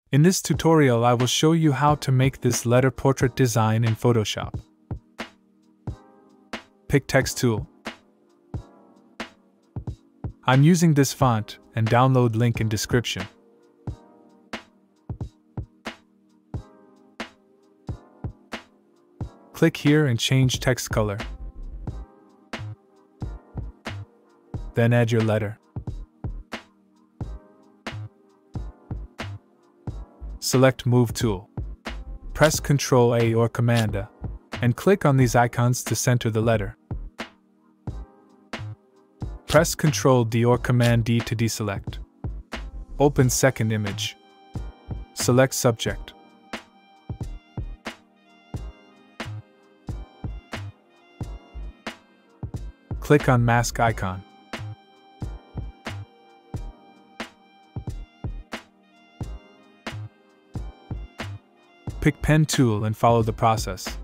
In this tutorial I will show you how to make this letter portrait design in Photoshop. Pick Text tool. I'm using this font, and download link in description. Click here and change text color. Then add your letter. Select Move tool. Press Ctrl A or Command A, and click on these icons to center the letter. Press Ctrl D or Command D to deselect. Open second image. Select Subject. Click on Mask icon. Pick Pen tool and follow the process.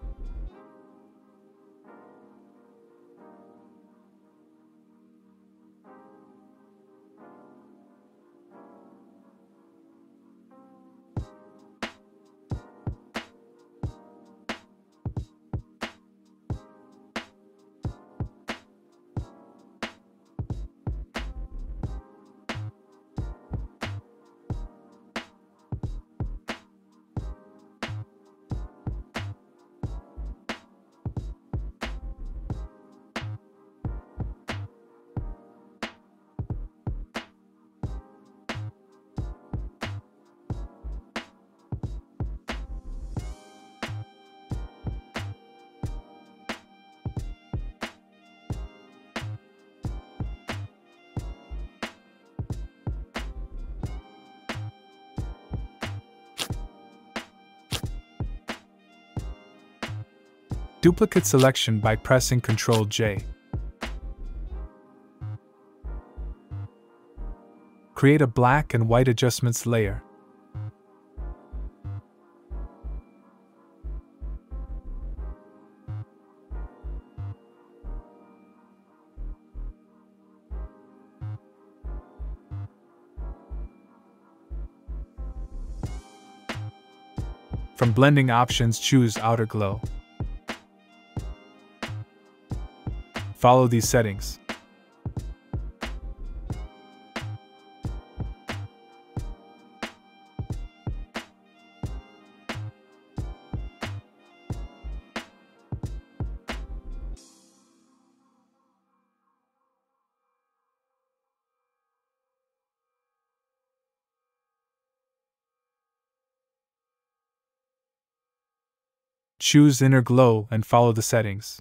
Duplicate selection by pressing Ctrl J. Create a black and white adjustments layer. From blending options, choose Outer Glow. Follow these settings. Choose Inner Glow and follow the settings.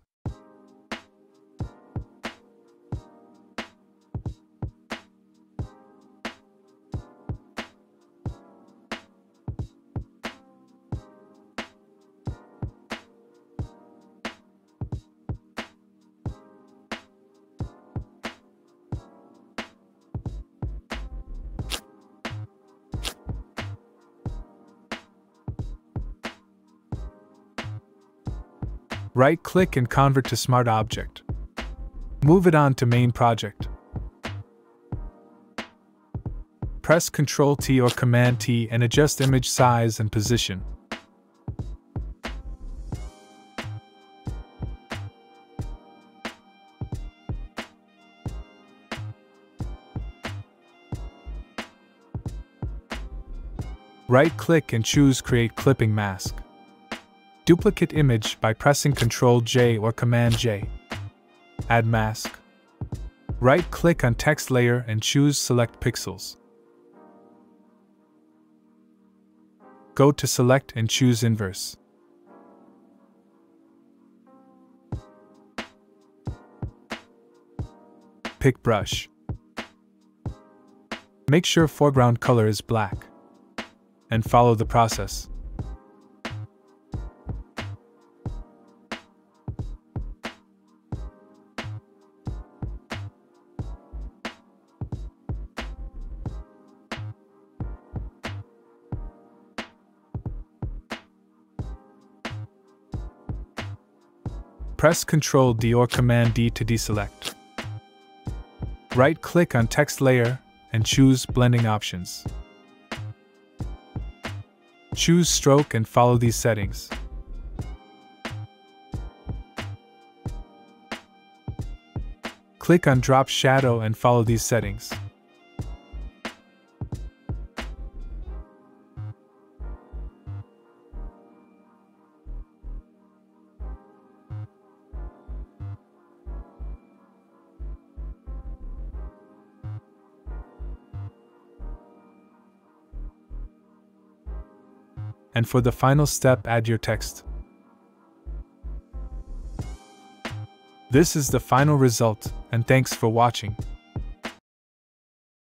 Right-click and convert to Smart Object. Move it on to Main Project. Press Ctrl T or Command T and adjust image size and position. Right-click and choose Create Clipping Mask. Duplicate image by pressing Ctrl J or Command J. Add mask. Right-click on text layer and choose Select Pixels. Go to Select and choose Inverse. Pick Brush. Make sure foreground color is black. And follow the process. Press Ctrl D or Command D to deselect. Right-click on text layer and choose Blending Options. Choose stroke and follow these settings. Click on drop shadow and follow these settings. And for the final step, add your text. This is the final result, and thanks for watching.